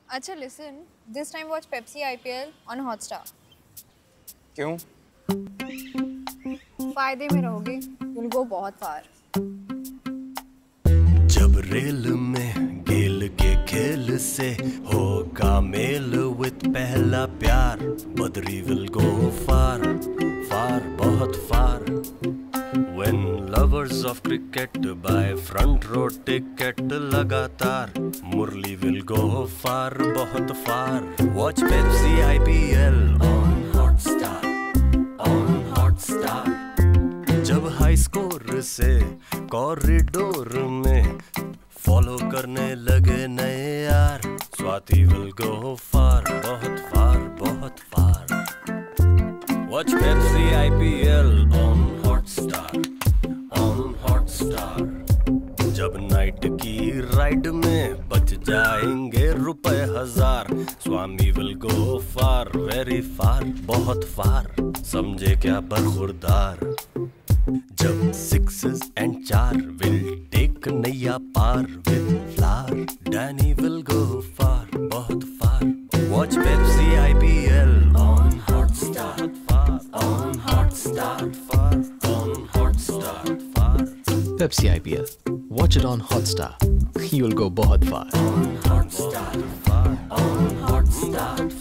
अच्छा listen, this time watch Pepsi IPL on Hotstar. क्यों? फायदे में रहोगे, you'll go बहुत far. जब रेल में गेल के खेल से होगा मेल विद पहला प्यार, बदरी विल गो फार फार बहुत फार. When lovers of cricket buy front row ticket लगातार, मुरली will go far बहुत far. Watch Pepsi IPL on Hotstar, on Hotstar. जब हाई स्कोर से कॉरिडोर में फॉलो करने लगे नए यार, स्वाति will go far बहुत far बहुत far. Watch Pepsi IPL on Hotstar, on Hotstar. जब नाइट की राइड में बच जाएंगे रुपए हजार, स्वामी will go far very far बहुत फार. समझे क्या बरखुरदार? जब सिक्सेस एंड चार will take नैया पार with flower, Danny will go far बहुत फार. Watch Pepsi IPL on Hotstar, on Hotstar, on Hotstar, Pepsi IPL. Watch it on Hotstar. You'll go बहुत far. on Hotstar, on Hotstar.